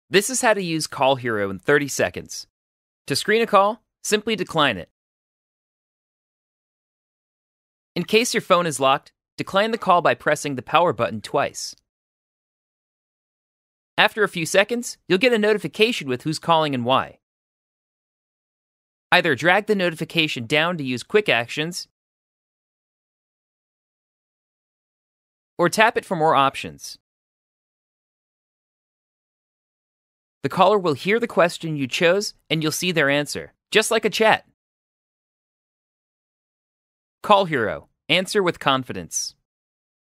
This is how to use Callhero in 30 seconds. To screen a call, simply decline it. In case your phone is locked, decline the call by pressing the power button twice. After a few seconds, you'll get a notification with who's calling and why. Either drag the notification down to use quick actions, or tap it for more options. The caller will hear the question you chose and you'll see their answer, just like a chat. Callhero. Answer with confidence.